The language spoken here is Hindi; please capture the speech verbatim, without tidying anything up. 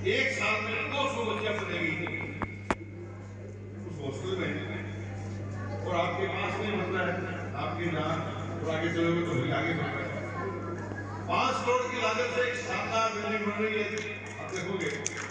एक साल में दो सौ बच्चियां पढ़ेगी उस हॉस्टल में, और आपके पास में मतलब है आपके यहाँ और आगे चलोगे तो भी आगे बढ़ रहा है। पांच करोड़ की लागत से एक शानदार बिल्डिंग बन रही है, आप देखोगे